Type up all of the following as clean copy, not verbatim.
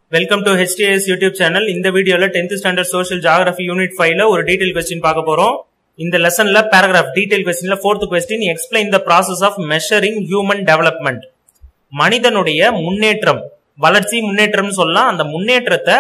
Welcome to HTS YouTube channel. இந்த வீடியோல 10th standard social geography unit 5ல ஒரு detail question பார்க்க போறோம். இந்த லெசன்ல paragraph detail questionல 4th question explain the process of measuring human development. மனிதனுடைய முன்னேற்றம், வளர்ச்சி முன்னேற்றம்னு சொல்லலாம். அந்த முன்னேற்றத்தை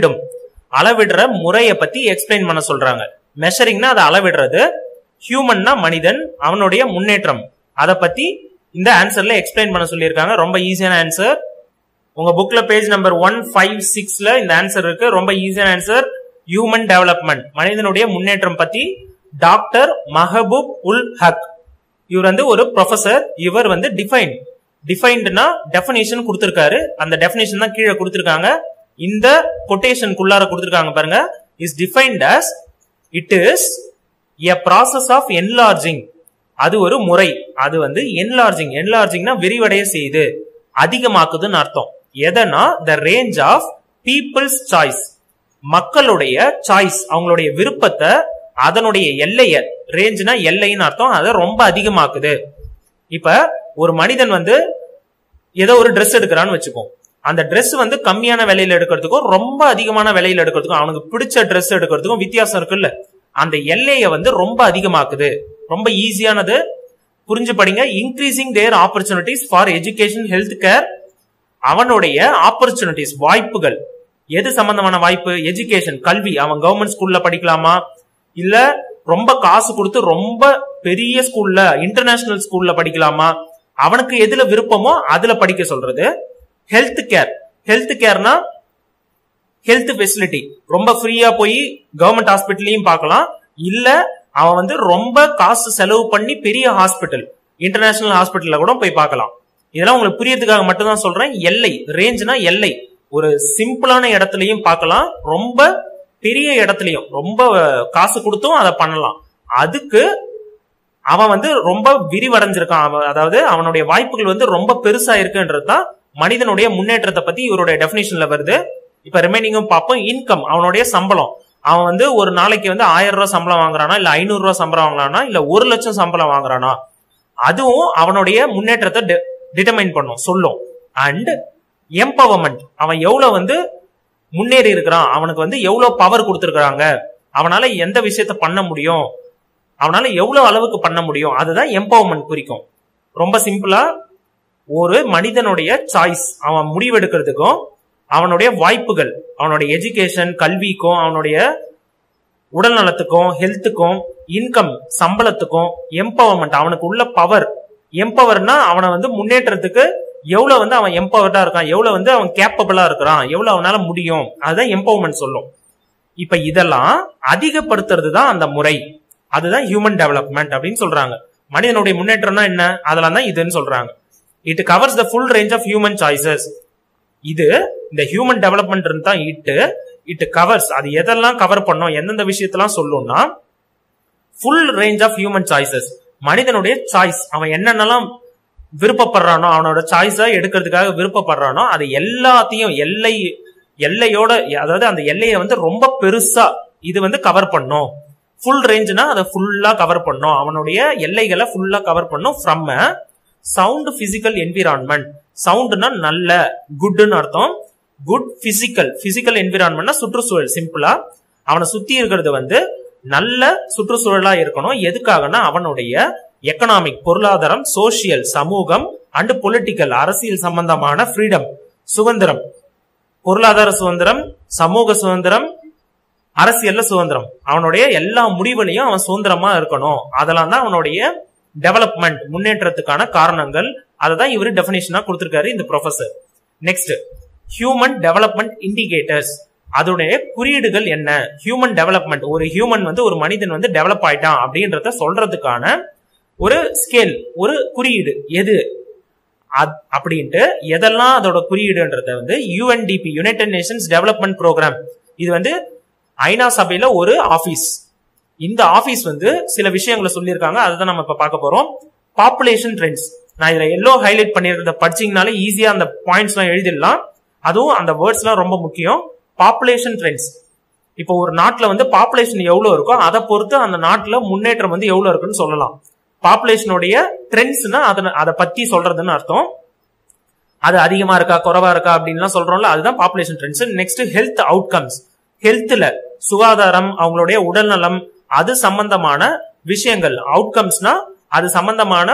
அளவிடுற முறையை பத்தி எக்ஸ்பிளைன் பண்ண சொல்றாங்க. மெஷரிங்னா அதை அளவிடுறது, ஹியூமன்னா மனிதன், அவனுடைய முன்னேற்றம், அதை பத்தி இந்த ஆன்சர்ல எக்ஸ்பிளைன் பண்ண சொல்லியிருக்காங்க. ரொம்ப ஈஸியான ஆன்சர். உங்க புக்ல பேஜ் நம்பர் 156ல இந்த ஆன்சர் இருக்கு. ரொம்ப ஈஸியான ஆன்சர். ஹியூமன் டெவலப்மெண்ட், மனிதனுடைய முன்னேற்றம் பத்தி டாக்டர் மஹபூப் உல் ஹக், இவர் வந்து ஒரு ப்ரொஃபசர். இவர் வந்து டிஃபைன்ட்னா டெஃபினேஷன் கொடுத்திருக்காரு. அந்த டெஃபினேஷன் தான் கீழே கொடுத்திருக்காங்க. இந்த கொட்டேஷனுக்குள்ளார கொடுத்திருக்காங்க பாருங்க. Is defined as it is a process of enlarging. அது ஒரு முறை. அது வந்து enlargingனா விரிவடைய செய்து, அதிகமாக்குதுன்னு அர்த்தம். எதனா the range of people's choice, மக்களுடைய சாய்ஸ், அவங்களுடைய விருப்பத்தை, அதனுடைய எல்லைய, ரேஞ்ச்னா எல்லைன்னு அர்த்தம், அதை ரொம்ப அதிகமாக்குது. இப்ப ஒரு மனிதன் வந்து ஏதோ ஒரு ட்ரெஸ் எடுக்கிறான்னு வச்சுப்போம். அந்த ட்ரெஸ் வந்து கம்மியான விலையில எடுக்கிறதுக்கும் ரொம்ப அதிகமான விலையில எடுக்கிறதுக்கும், அவனுக்கு பிடிச்ச ட்ரெஸ் எடுக்கிறதுக்கும் வித்தியாசம் இருக்குல்ல. அந்த எல்லையை வந்து ரொம்ப அதிகமாக்குது. ரொம்ப ஈஸியானது, புரிஞ்சு படிங்க. Increasing their opportunities for education, health care. அவனுடைய ஆப்பர்ச்சுனிட்டிஸ், வாய்ப்புகள். எது சம்பந்தமான வாய்ப்பு? எஜுகேஷன், கல்வி. அவன் கவர்மெண்ட் ஸ்கூல்ல படிக்கலாமா, இல்ல ரொம்ப காசு கொடுத்து ரொம்ப பெரிய ஸ்கூல்ல, இன்டர்நேஷனல் ஸ்கூல்ல படிக்கலாமா, அவனுக்கு எதுல விருப்பமோ அதுல படிக்க சொல்றது. ஹெல்த் கேர்னா ஹெல்த் ஃபெசிலிட்டி, ரொம்ப ஃப்ரீயா போய் கவர்மெண்ட் ஹாஸ்பிட்டலையும் பார்க்கலாம். இல்ல அவன் வந்து ரொம்ப காசு செலவு பண்ணி பெரிய ஹாஸ்பிட்டல், இன்டர்நேஷனல் ஹாஸ்பிட்டல்ல கூட போய் பார்க்கலாம். இதெல்லாம் உங்களுக்கு புரியறதுக்காக மட்டும் தான் சொல்றேன். எல்லை, ரேஞ்ச்னா எல்லை. ஒரு சிம்பிளான இடத்துலயும் பார்க்கலாம், ரொம்ப பெரிய இடத்துலயும் ரொம்ப காசு கொடுத்தும் அதை பண்ணலாம். அதுக்கு அவன் வந்து ரொம்ப விரிவடைஞ்சிருக்கான். அதாவது அவனுடைய வாய்ப்புகள் வந்து ரொம்ப பெருசா இருக்குன்றதுதான் மனிதனுடைய முன்னேற்றத்தை பத்தி இவருடைய டெபினிஷன்ல வருது. இப்ப ரிமைனிங்கும் பார்ப்போம். இன்கம், அவனுடைய சம்பளம். அவன் வந்து ஒரு நாளைக்கு வந்து 1000 ரூபாய் சம்பளம் வாங்குறானா, இல்ல 500 ரூபாய் சம்பளம் வாங்குறானா, இல்ல 1 லட்சம் சம்பளம் வாங்குறானா, அதுவும் அவனுடைய முன்னேற்றத்தை டிட்டர்மைன் பண்ணும், சொல்லும். அண்ட் எம்பவர்மெண்ட், அவன் எவ்வளவு வந்து முன்னேறி இருக்கிறான், அவனுக்கு வந்து எவ்வளவு பவர் கொடுத்திருக்காங்க, அவனால எந்த விஷயத்த பண்ண முடியும், அவனால எவ்வளவு அளவுக்கு பண்ண முடியும், அதுதான் எம்பவர்மெண்ட் குறிக்கும். ரொம்ப சிம்பிளா, ஒரு மனிதனுடைய சாய்ஸ், அவன் முடிவெடுக்கிறதுக்கும் அவனுடைய வாய்ப்புகள், அவனுடைய எஜுகேஷன், கல்விக்கும், அவனுடைய உடல் நலத்துக்கும், ஹெல்த்துக்கும், இன்கம், சம்பளத்துக்கும், எம்பவர்மெண்ட், அவனுக்கு உள்ள பவர். எம்பவர்னா அவனை வந்து முன்னேற்றத்துக்கு எவ்வளவு வந்து அவன் எம்பவர்டா இருக்கான், எவ்வளவு வந்து அவன் கேப்பபிளா இருக்கிறான், எவ்வளவு அவனால முடியும், அதுதான் எம்பவர்மெண்ட் சொல்லும். இப்ப இதெல்லாம் அதிகப்படுத்துறது தான் அந்த முறை. அதுதான் ஹியூமன் டெவலப்மெண்ட் அப்படின்னு சொல்றாங்க. மனிதனுடைய முன்னேற்றம்னா என்ன, அதெல்லாம் தான் இதுன்னு சொல்றாங்க. It covers the full range of human choices. இது இந்த ஹியூமன் டெவலப்மெண்ட் தான் இட் கவர்ஸ். அது எதெல்லாம் கவர் பண்ணும், எந்தெந்த விஷயத்தெல்லாம் சொல்லும்னா, full range of human choices. மனிதனுடைய சாய்ஸ், அவன் என்னென்னலாம் விருப்பப்படுறானோ, அவனோட சாய்ஸா எடுக்கிறதுக்காக விருப்பப்படுறானோ, அது எல்லாத்தையும் எல்லையோட, அதாவது அந்த எல்லையை வந்து ரொம்ப பெருசா இது வந்து கவர் பண்ணும். ஃபுல் ரேஞ்ச்னா அதை ஃபுல்லா கவர் பண்ணும், அவனுடைய எல்லைகளை ஃபுல்லா கவர் பண்ணும். From sound physical environment. சவுண்ட்னா நல்ல, குட்னு அர்த்தம். குட் பிசிக்கல் என்விரான்மெண்ட்னா சுற்றுச்சூழல். சிம்பிளா அவனை சுத்தி இருக்கிறது வந்து நல்ல சுற்றுச்சூழலா இருக்கணும். எதுக்காகனா அவனுடைய எக்கனாமிக், பொருளாதாரம், சோசியல், சமூகம், அண்ட் பொலிட்டிக்கல், அரசியல் சம்பந்தமான ஃப்ரீடம், சுதந்திரம், பொருளாதார சுதந்திரம், சமூக சுதந்திரம், அரசியல்ல சுதந்திரம், அவனுடைய எல்லா முடிவுலையும் அவன் சுதந்திரமா இருக்கணும். அதெல்லாம் தான் அவனுடைய டெவலப்மெண்ட், முன்னேற்றத்துக்கான காரணங்கள். அததான் இவரு டெபினிஷனா கொடுத்திருக்காரு இந்த professor. Next, human development indicators. அதோடைய குறியீடுகள் என்ன? ஹியூமன் டெவலப்மெண்ட், ஒரு ஹியூமன் வந்து, ஒரு மனிதன் வந்து டெவலப் ஆயிட்டான் அப்படின்றத சொல்றதுக்கான ஒரு ஸ்கேல், ஒரு குறியீடு எது அப்படின்ட்டு, எதெல்லாம் அதோட குறியீடுன்றத வந்து UNDP, United Nations development programme, இது வந்து ஐநா சபையில ஒரு ஆபீஸ். இந்த ஆபீஸ் வந்து சில விஷயங்களை சொல்லியிருக்காங்க, அதுதான் நம்ம இப்ப பார்க்க போறோம். Population trends. நான் இதுல எல்லோ ஹைலைட் பண்ணிருக்கிறத படிச்சீங்கனாலே ஈஸியா அந்த பாயிண்ட்ஸ் எல்லாம் எழுதிடலாம். அதுவும் அந்த வேர்ட்ஸ் எல்லாம் ரொம்ப முக்கியம். Population trends. இப்போ ஒரு நாட்டுல வந்து பாப்புலேஷன் எவ்வளவு இருக்கோ அதை பொறுத்து அந்த நாட்டுல முன்னேற்றம் வந்து எவ்வளவு இருக்குன்னு சொல்லலாம். பாப்புலேஷனுடைய ட்ரெண்ட்ஸ்னா அதை பத்தி சொல்றதுன்னு அர்த்தம். அது அதிகமா இருக்கா குறைவா இருக்கா அப்படின்லாம் சொல்றோம்ல, அதுதான் population trends. Next health outcomes. ஹெல்த்ல சுகாதாரம், அவங்களுடைய உடல்நலம், அது சம்பந்தமான விஷயங்கள். அவுட்கம்ஸ்னா அது சம்பந்தமான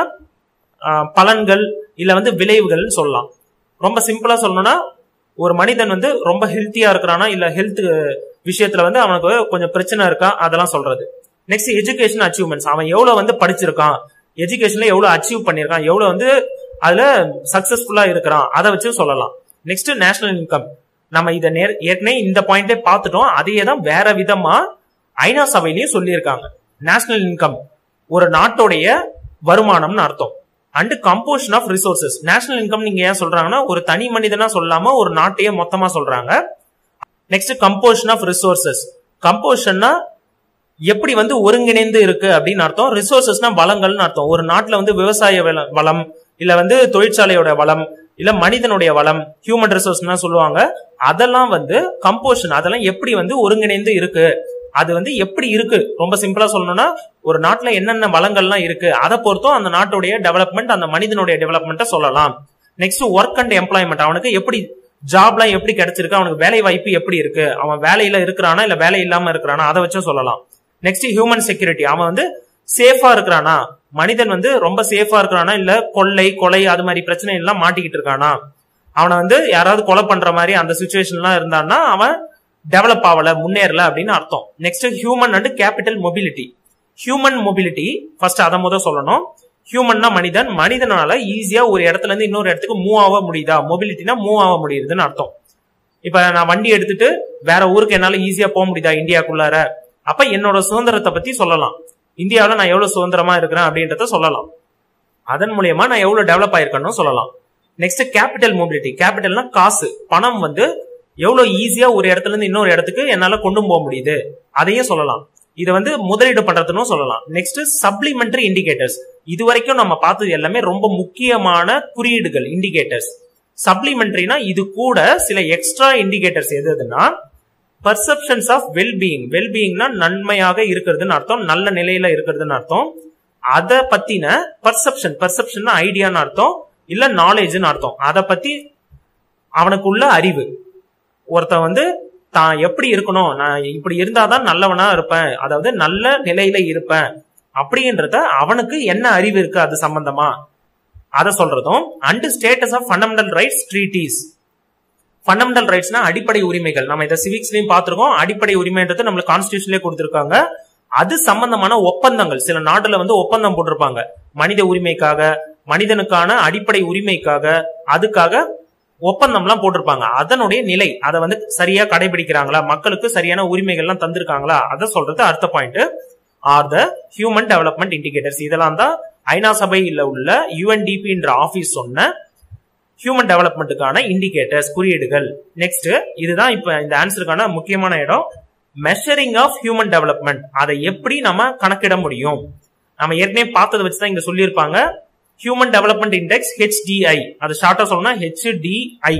பலன்கள் இல்ல விளைவுகள் சொல்லலாம். ரொம்ப சிம்பிளா சொல்லணும்னா ஒரு மனிதன் ரொம்ப ஹெல்த்தியா இருக்கிறானா இல்ல ஹெல்த் விஷயத்துல அவனுக்கு கொஞ்சம் பிரச்சனை இருக்கா அதெல்லாம் சொல்றது. Next education achievements. அவன் எவ்வளவு படிச்சிருக்கான், எஜுகேஷன்ல எவ்வளவு அச்சீவ் பண்ணிருக்கான், எவ்வளவு அதுல சக்சஸ்ஃபுல்லா இருக்கிறான், அதை வச்சு சொல்லலாம். Next national income. நம்ம இதை ஏற்கனவே இந்த பாயிண்டே பார்த்துட்டோம். அதையே தான் வேற விதமா ஐநா சபையிலையும் சொல்லியிருக்காங்க. நேஷனல் இன்கம் ஒரு நாட்டோடைய வருமானம்னு அர்த்தம். And composition of resources. National income நீங்க ஏன் சொல்றாங்கன்னா ஒரு தனி மனிதனா சொல்லாம ஒரு நாட்டையே மொத்தமா சொல்றாங்க. Next composition of resources. கம்போசிஷன்னா எப்படி ஒருங்கிணைந்து இருக்கு அப்படின்னு அர்த்தம். ரிசோர்சஸ்னா வளங்கள்னு அர்த்தம். ஒரு நாட்டுல விவசாய வளம் இல்ல தொழிற்சாலையோட வளம் இல்ல மனிதனுடைய வளம், ஹியூமன் ரிசோர்ஸ் சொல்லுவாங்க. அதெல்லாம் கம்போசிஷன், அதெல்லாம் எப்படி ஒருங்கிணைந்து இருக்கு, அது எப்படி இருக்கு. ரொம்ப சிம்பிளா சொல்லணும்னா ஒரு நாட்டுல என்னென்ன வளங்கள்லாம் இருக்கு அதை பொறுத்தும் அந்த நாட்டுடைய டெவலப்மெண்ட், அந்த மனிதனுடைய டெவலப்மெண்ட்டை சொல்லலாம். Next work and employment. அவனுக்கு எப்படி ஜாப்லாம் எப்படி கிடைச்சிருக்கு, அவனுக்கு வேலை வாய்ப்பு எப்படி இருக்கு, அவன் வேலையில இருக்கிறானா இல்ல வேலை இல்லாம இருக்கிறானா, அதை வச்சும் சொல்லலாம். Next human security. அவன் சேஃபா இருக்கிறானா, மனிதன் ரொம்ப சேஃபா இருக்கிறானா இல்ல கொலை அது மாதிரி பிரச்சனை எல்லாம் மாட்டிக்கிட்டு இருக்கானா, அவனை யாராவது கொலை பண்ற மாதிரி அந்த சிச்சுவேஷன்லாம் இருந்தான்னா அவன் டெவலப் ஆகல, முன்னேறல அப்படின்னு அர்த்தம். Next human and capital mobility. Human mobility first அதை முதல் சொல்லணும். ஹியூமன்னா மனிதனால ஈஸியா ஒரு இடத்துல இருந்து இன்னொரு இடத்துக்கு மூவ் ஆக முடியுதா, மொபிலிட்டினா மூவ் ஆக முடியுதுன்னு அர்த்தம். இப்ப நான் வண்டி எடுத்துட்டு வேற ஊருக்கு என்னால ஈஸியா போக முடியுதா இந்தியாக்குள்ளார, அப்ப என்னோட சுதந்திரத்தை பத்தி சொல்லலாம். இந்தியாவில நான் எவ்வளவு சுதந்திரமா இருக்கிறேன் அப்படின்றத சொல்லலாம். அதன் மூலியமா நான் எவ்வளவு டெவலப் ஆயிருக்கேன்னு சொல்லலாம். Next capital mobility. கேபிட்டல்னா காசு, பணம் எவ்வளவு ஈஸியா ஒரு இடத்துல இருந்து இன்னொரு இடத்துக்கு என்னால கொண்டு போக முடியுது அதையும் சொல்லலாம். இதை முதலீடு பண்றதுன்னு சொல்லலாம். Next supplementary indicators. இது வரைக்கும் நம்ம பார்த்தது எல்லாமே ரொம்ப முக்கியமான குறியீடுகள், இண்டிகேட்டர்ஸ். சப்ளிமெண்டரினா இது கூட சில எக்ஸ்ட்ரா இண்டிகேட்டர்ஸ். எதுனா பர்செப்ஷன்ஸ் ஆஃப் வெல்பீயிங். வெல்பீயிங்னா நன்மையாக இருக்கிறதுன்னு அர்த்தம், நல்ல நிலையில இருக்கிறதுன்னு அர்த்தம். அதை பத்தின பர்செப்ஷன் ஐடியான்னு அர்த்தம் இல்ல நாலேஜ்னு அர்த்தம். அதை பத்தி அவனுக்குள்ள அறிவு. ஒருத்தன் தான் எப்படி இருக்கணும், நான் இப்படி இருந்தாதான் நல்லவனா இருப்பேன், அதாவது நல்ல நிலையில இருப்பேன் அப்படின்றத அவனுக்கு என்ன அறிவு இருக்கு அது சம்பந்தமா அதை சொல்றதும். And status of fundamental rights treaties. Fundamental ரைட்ஸ்னா அடிப்படை உரிமைகள். நம்ம இதை சிவிக்ஸ்லயும் பார்த்திருக்கோம். அடிப்படை உரிமைன்றது நம்மளுக்கு கான்ஸ்டிடியூஷன்லயே கொடுத்திருக்காங்க. அது சம்பந்தமான ஒப்பந்தங்கள் சில நாட்டுல ஒப்பந்தம் போட்டிருப்பாங்க. மனித உரிமைக்காக, மனிதனுக்கான அடிப்படை உரிமைக்காக, அதுக்காக ஒப்பந்தம்லாம் போட்டிருப்பாங்க. அதனுடைய நிலை, அதை சரியா கடைபிடிக்கிறாங்களா, மக்களுக்கு சரியான உரிமைகள்லாம் தந்திருக்காங்களா, அதை சொல்றது அடுத்த point. Are the human development indicators. இதெல்லாம் தான் ஐநா சபையில் உள்ள யுஎன்டிபின்ற ஆபீஸ் சொன்ன ஹியூமன் டெவலப்மெண்ட்டுக்கான இண்டிகேட்டர்ஸ், குறியீடுகள். நெக்ஸ்ட் இதுதான் இப்ப இந்த ஆன்சருக்கான முக்கியமான இடம். Measuring of human development. அதை எப்படி நம்ம கணக்கிட முடியும்? நம்ம ஏற்கனவே பார்த்ததை வச்சுதான் இங்க சொல்லியிருப்பாங்க. ஹியூமன் டெவலப்மெண்ட் இண்டெக்ஸ் HDI, அது ஷார்ட்டா சொல்லணும்னா HDI.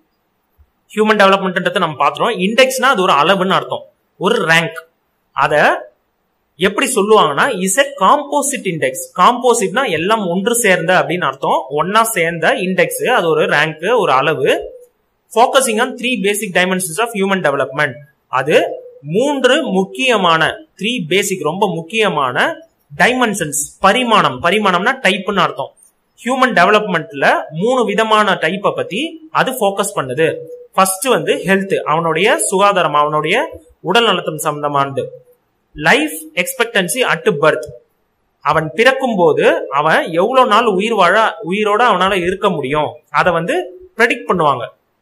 ஹியூமன் டெவலப்மெண்ட் நம்ம பாத்துறோம். இண்டெக்ஸ்னா அது ஒரு அளவுன்னு அர்த்தம், ஒரு ரேங்க். அத எப்படி சொல்லுவாங்கன்னா இஸ் எ காம்போசிட் இண்டெக்ஸ். காம்போசிட்னா எல்லாம் ஒன்று சேர்ந்த அப்படின்னு அர்த்தம். ஒன்னா சேர்ந்த இண்டெக்ஸ், அது ஒரு ரேங்க், ஒரு அளவு. Focusing on 3 basic dimensions of human development. அது 3 முக்கியமான 3 பேசிக் ரொம்ப முக்கியமான டைமென்ஷன்ஸ், பரிமாணம்னா டைப்னு அர்த்தம். ஹியூமன் டெவலப்மெண்ட்ல 3 விதமான டைப்பை பத்தி அது ஃபோக்கஸ் பண்ணுது. ஃபர்ஸ்ட் ஹெல்த், அவனுடைய சுகாதாரம், அவனுடைய உடல் நலத்தம் சம்பந்தமானது. லைஃப் எக்ஸ்பெக்டன்சி அட் பர்த், அவன் பிறக்கும் போது அவன் எவ்வளவு நாள் உயிரோட அவனால இருக்க முடியும் அதை ப்ரெடிக்ட் பண்ணுவாங்க.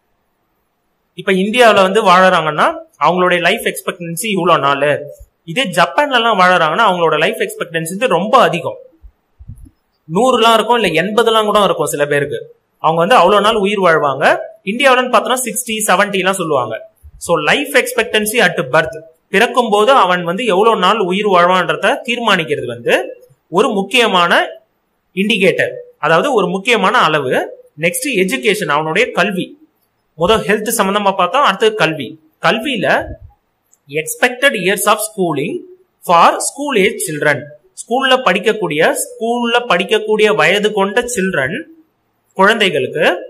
இப்ப இந்தியாவில வாழறாங்கன்னா அவங்களுடைய லைஃப் எக்ஸ்பெக்டன்சி இவ்வளவு நாள். இதே ஜப்பான்ல எல்லாம் வாழறாங்கன்னா அவங்களோட லைஃப் எக்ஸ்பெக்டன்சி ரொம்ப அதிகம், 100 இருக்கும், இல்ல 80 கூட இருக்கும் சில பேருக்கு. அவங்க அவ்வளவு நாள் உயிர் வாழ்வாங்க. இந்தியாவில பார்த்தோம்னா 60, 70 சொல்லுவாங்க. So life expectancy at birth, பிறக்கும் போது அவன் எவ்வளவு நாள் உயிர் வாழ்வான்றத தீர்மானிக்கிறது ஒரு முக்கியமான இண்டிகேட்டர், அதாவது ஒரு முக்கியமான அளவு. நெக்ஸ்ட் எஜுகேஷன், அவனுடைய கல்வி. முதல் ஹெல்த் சம்பந்தமா பார்த்தா அடுத்து கல்வி. கல்வியில expected years of schooling for school age children. ஸ்கூல்ல படிக்கக்கூடிய வயது கொண்ட சில்ட்ரன், குழந்தைகளுக்கு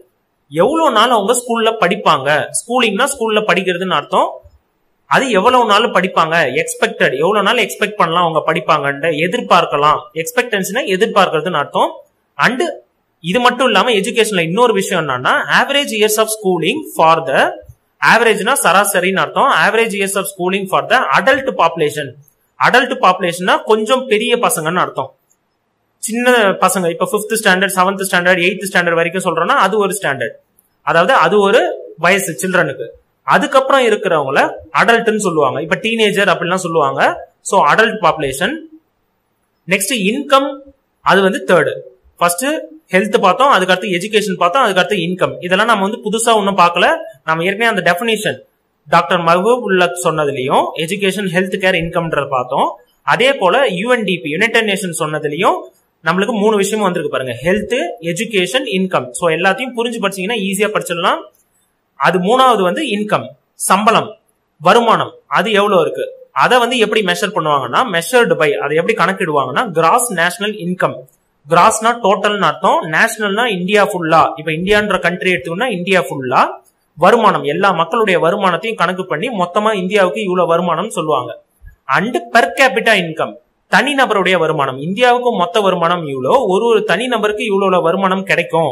எவ்வளவு நாள் அவங்க ஸ்கூல்ல படிப்பாங்க. ஸ்கூலிங்னா ஸ்கூல்ல படிக்கிறதுன்னு அர்த்தம். அது எவ்வளவு நாள் படிப்பாங்க, எக்ஸ்பெக்டட் எவ்வளவு நாள் எக்ஸ்பெக்ட் பண்ணலாம் அவங்க படிப்பாங்கன்னு எதிர்பார்க்கலாம். எக்ஸ்பெக்டன்ஸ்னா எதிர்பார்க்கறதுன்னு அர்த்தம். அண்ட் இது மட்டும் இல்லாம எஜுகேஷன்ல இன்னொரு விஷயம் என்னன்னா average years of schooling for the ஆவரேஜ்னா சராசரின்னு அர்த்தம். Average years of schooling for the adult population. Adult பாப்புலேஷன்னா கொஞ்சம் பெரிய பசங்கன்னு அர்த்தம். சின்ன பசங்க இப்ப 5th standard 7th standard 8th standard வரைக்கும் சொல்றோம்னா அது ஒரு ஸ்டாண்டர்ட், அதாவது அது ஒரு வயசு சில்ட்ரனுக்கு. அதுக்கப்புறம் இருக்கிறவங்கள அடல்ட்னு சொல்லுவாங்க. இப்ப டீனேஜர் அப்படிலாம் சொல்லுவாங்க. So adult population. Next income, அது வந்து தேர்டு. ஃபர்ஸ்ட் ஹெல்த் பார்த்தோம், அதுக்கடுத்து எஜுகேஷன் பார்த்தோம், அதுக்கடுத்து இன்கம். இதெல்லாம் நம்ம வந்து புதுசா ஒன்னும் பார்க்கல. நம்ம ஏற்கனவே அந்த டெஃபினிஷன் டாக்டர் மஹபூபுல்லா சொன்னதுலயும் எஜுகேஷன் ஹெல்த் கேர் இன்கம்ன்ற பார்த்தோம். அதே போல யுஎன்டிபி யுனைடெட் நேஷன் சொன்னதுலயும் நம்மளுக்கு 3 விஷயமும் வந்திருக்கு பாருங்க, ஹெல்த், எஜுகேஷன், இன்கம். சோ எல்லாத்தையும் புரிஞ்சு படிச்சீங்கன்னா ஈஸியா படிச்சிடலாம். அது 3வது வந்து இன்கம், சம்பளம், வருமானம், அது எவ்வளவு இருக்கு, அதை வந்து எப்படி மெஷர் பண்ணுவாங்கன்னா மெஷர்டு பை, அதை எப்படி கணக்கிடுவாங்கன்னா கிராஸ் நேஷனல் இன்கம். கிராஸ்னா டோட்டல்னு அர்த்தம், நேஷனல்னா இந்தியா ஃபுல்லா. இப்ப இந்தியான்ற கண்ட்ரி எடுத்தோம்னா இந்தியா ஃபுல்லா வருமானம், எல்லா மக்களுடைய வருமானத்தையும் கணக்கு பண்ணி மொத்தமா இந்தியாவுக்கு இவ்வளவு வருமானம் சொல்லுவாங்க. அண்ட் பெர் கேபிட்டா இன்கம், தனிநபருடைய வருமானம். இந்தியாவுக்கு மொத்த வருமானம் இவ்வளோ, ஒரு தனிநபருக்கு இவ்வளவு வருமானம்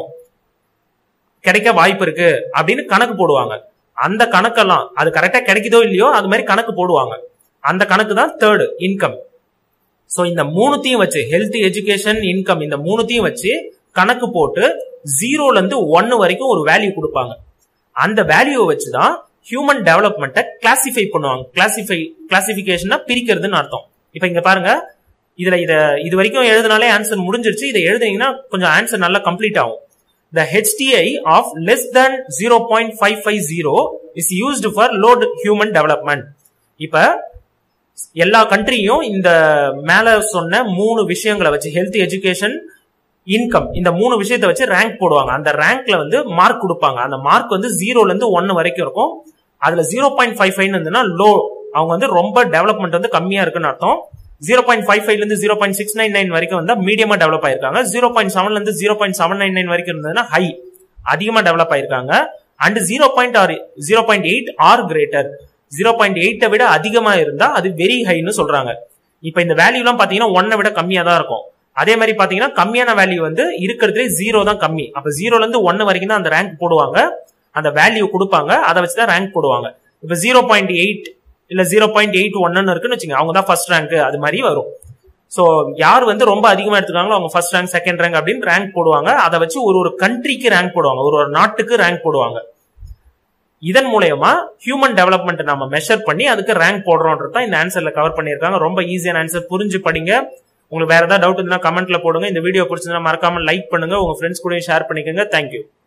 கிடைக்க வாய்ப்பு இருக்கு அப்படின்னு கணக்கு போடுவாங்க. அந்த கணக்கெல்லாம் அது கரெக்டா கிடைக்குதோ இல்லையோ அது மாதிரி கணக்கு போடுவாங்க. அந்த கணக்கு தான் தேர்டு இன்கம். சோ இந்த 3த்தையும் வச்சு ஹெல்த், எஜுகேஷன், இன்கம், இந்த 3த்தையும் வச்சு கணக்கு போட்டு 0ல இருந்து 1 வரைக்கும் ஒரு வேல்யூ கொடுப்பாங்க. அந்த வேல்யூவை வச்சுதான் ஹியூமன் டெவலப்மெண்ட்டை கிளாசிஃபை பண்ணுவாங்க. கிளாசிபிகேஷனா பிரிக்கிறதுன்னு அர்த்தம். இப்ப இங்க பாருங்க, இது வரைக்கும் எழுதினாலே ஆன்சர் முடிஞ்சிருச்சு. இதை எழுதுனீங்கன்னா கொஞ்சம் ஆன்சர் நல்லா கம்ப்ளீட் ஆகும். The HDI of less than 0.550 is used for low human development. இப்ப எல்லா கண்ட்ரியும் இந்த மேல சொன்ன 3 விஷயங்களை வச்சு ஹெல்த், எஜுகேஷன், இன்கம், இந்த 3 விஷயத்தை வச்சு ரேங்க் போடுவாங்க. அந்த ரேங்க்ல வந்து மார்க் கொடுப்பாங்க. அந்த மார்க் வந்து 0ல இருந்து 1 வரைக்கும் இருக்கும். அதுல 0.55 இருந்ததுன்னா லோ, அவங்க வந்து ரொம்ப டெவலப்மெண்ட் வந்து கம்மியா இருக்குன்னு அர்த்தம். 0.55 இருந்து 0.699 வரைக்கும் வந்தா மீடியமா டெவலப் ஆயிருக்காங்க. 0.7 இருந்து 0.799 வரைக்கும் இருந்ததுன்னா ஹை, அதிகமா டெவலப் ஆயிருக்காங்க. அண்ட் 0.8 ஆர் கிரேட்டர், 0.8 விட அதிகமா இருந்தா அது வெரி ஹைன்னு சொல்றாங்க. இப்ப இந்த வேல்யூ எல்லாம் பாத்தீங்கன்னா 1 விட கம்மியா தான் இருக்கும். அதே மாதிரி பாத்தீங்கன்னா கம்மியான வேல்யூ வந்து இருக்கிறதுலே 0 தான் கம்மி. அப்ப 0ல இருந்து 1 வரைக்கும் தான் அந்த ரேங்க் போடுவாங்க. அந்த வேல்யூ கொடுப்பாங்க, அதை வச்சுதான் ரேங்க் போடுவாங்க. இப்ப 0.8 இல்ல 0.81 இருக்குன்னு வச்சுங்க, அவங்க தான் ஃபர்ஸ்ட் ரேங்க், அது மாதிரி வரும். சோ யார் வந்து ரொம்ப அதிகமா எடுத்துக்காங்களோ அவங்க ஃபர்ஸ்ட் ரேங்க், செகண்ட் ரேங்க் அப்படின்னு ரேங்க் போடுவாங்க. அதை வச்சு ஒரு கண்ட்ரிக்கு ரேங்க் போடுவாங்க, ஒரு நாட்டுக்கு ரேங்க் போடுவாங்க. இதன் மூலமா ஹியூமன் டெவலப்மெண்ட் நம்ம மெஷர் பண்ணி அதுக்கு ரேங்க் போடுறோம்ன்றத இந்த ஆன்சர்ல கவர் பண்ணிருக்காங்க. ரொம்ப ஈஸியான ஆன்சர், புரிஞ்சு படிங்க. உங்களுக்கு வேற ஏதாவது டவுட் இருந்தா கமெண்ட்ல போடுங்க. இந்த வீடியோ பிடிச்சதுன்னா மறக்காம லைக் பண்ணுங்க, உங்க ஃப்ரெண்ட்ஸ் கூட ஷேர் பண்ணிக்கோங்க. தேங்க்யூ.